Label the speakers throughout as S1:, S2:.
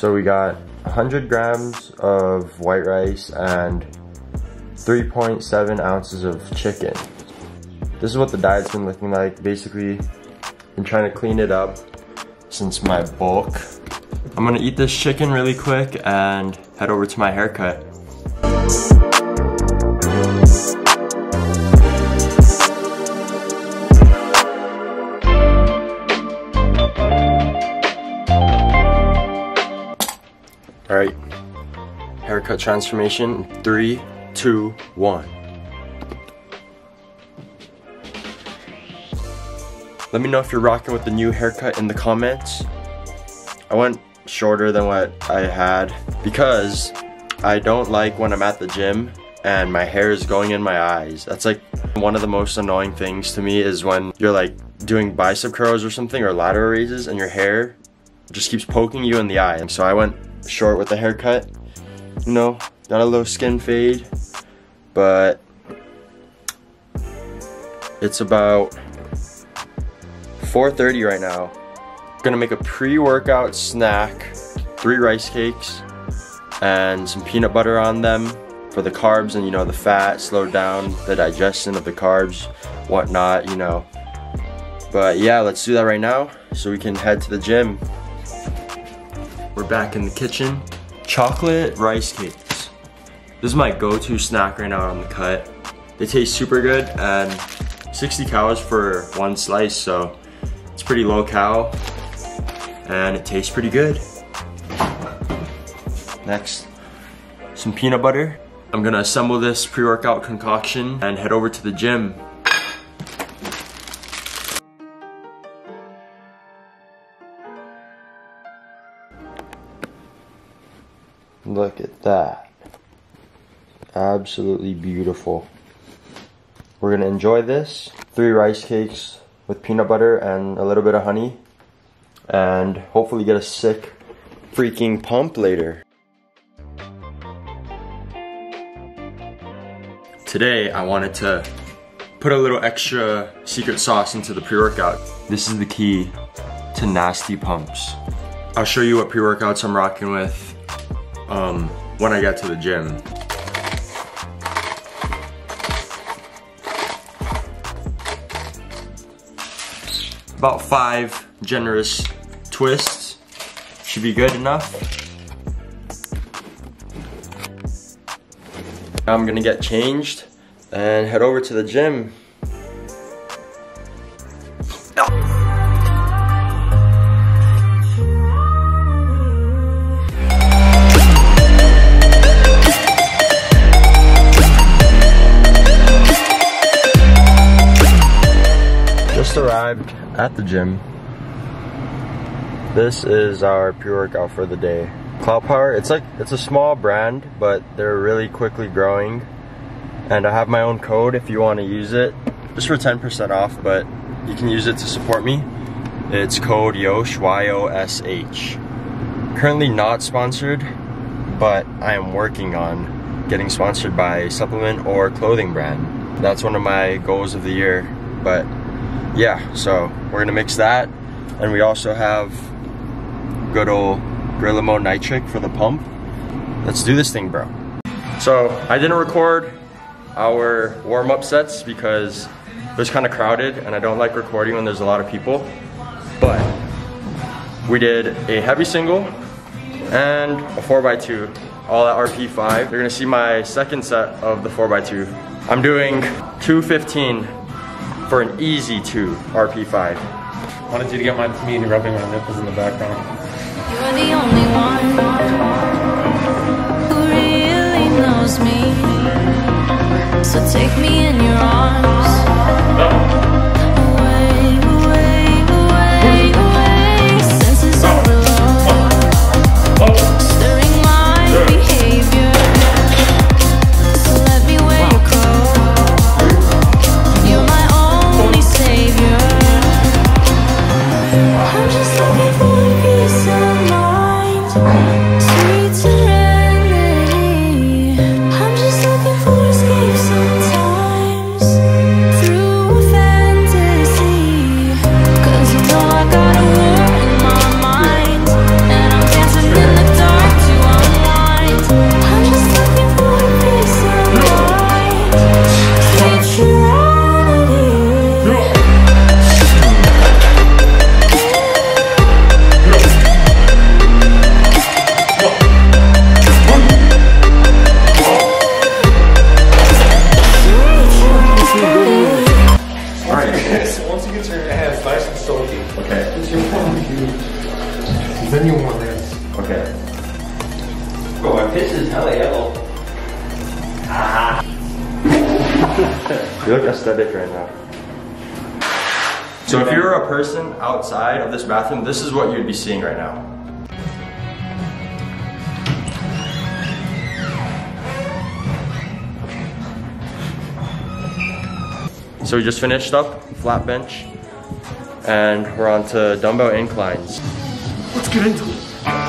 S1: So we got 100 grams of white rice and 3.7 ounces of chicken. This is what the diet's been looking like. Basically, been trying to clean it up since my bulk. I'm gonna eat this chicken really quick and head over to my haircut. All right, haircut transformation, 3, 2, 1. Let me know if you're rocking with the new haircut in the comments. I went shorter than what I had because I don't like when I'm at the gym and my hair is going in my eyes. That's like one of the most annoying things to me, is when you're like doing bicep curls or something or lateral raises and your hair just keeps poking you in the eye. And so I went short with the haircut, you know, got a little skin fade, but it's about 4:30 right now. Gonna make a pre-workout snack, 3 rice cakes and some peanut butter on them for the carbs and, you know, the fat, slow down the digestion of the carbs, whatnot, you know. But yeah, let's do that right now so we can head to the gym. We're back in the kitchen. Chocolate rice cakes. This is my go-to snack right now on the cut. They taste super good and 60 calories for 1 slice, so it's pretty low cal and it tastes pretty good. Next, some peanut butter. I'm gonna assemble this pre-workout concoction and head over to the gym. Look at that. Absolutely beautiful. We're gonna enjoy this. 3 rice cakes with peanut butter and a little bit of honey, and hopefully get a sick freaking pump later. Today I wanted to put a little extra secret sauce into the pre-workout. This is the key to nasty pumps. I'll show you what pre-workouts I'm rocking with when I get to the gym. About 5 generous twists should be good enough. Now I'm gonna get changed and head over to the gym. Just arrived at the gym. This is our pre-workout for the day. Cloud Power, it's a small brand, but they're really quickly growing. And I have my own code if you want to use it, just for 10% off, but you can use it to support me. It's code YOSH, Y-O-S-H. Currently not sponsored, but I am working on getting sponsored by a supplement or clothing brand. That's one of my goals of the year, but yeah, so we're gonna mix that, and we also have good old Grilamo Nitric for the pump. Let's do this thing, bro. So I didn't record our warm-up sets because it was kind of crowded and I don't like recording when there's a lot of people, but we did a heavy single and a 4x2, all at RP5. You're gonna see my second set of the 4x2. I'm doing 215 for an easy 2 RP5.
S2: Wanted you to get me rubbing my nipples in the background.
S3: You're the only one who really knows me. So take me in your arms. Away, away, away, away. Senses overload. Stirring my behavior. So let me wear your coat. You're my only savior. I'm just looking for a peace of mind.
S2: that yellow.
S1: You look aesthetic right now. So if you were a person outside of this bathroom, this is what you'd be seeing right now. So we just finished up flat bench and we're on to dumbbell inclines. Let's get into it.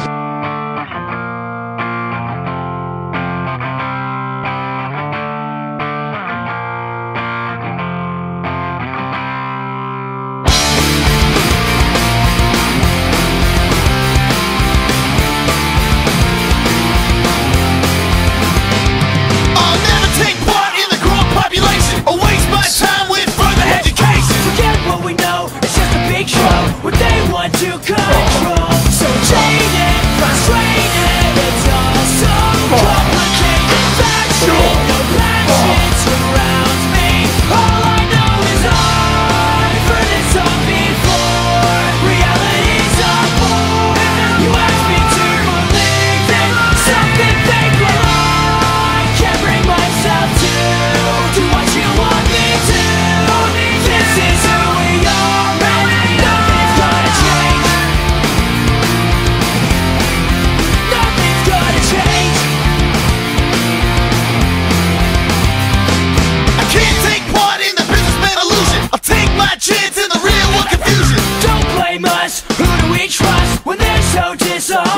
S4: What they want to control. So jaded, frustrated, it's all so complicated. Fashion, no passion surrounds me. All I know is I've heard this all before. Reality's a bore. You ask me to believe in something fake, but I can't bring myself to do what you want me to. This is who we are. Chance in the real world confusion. Don't blame us, who do we trust when they're so dishonest?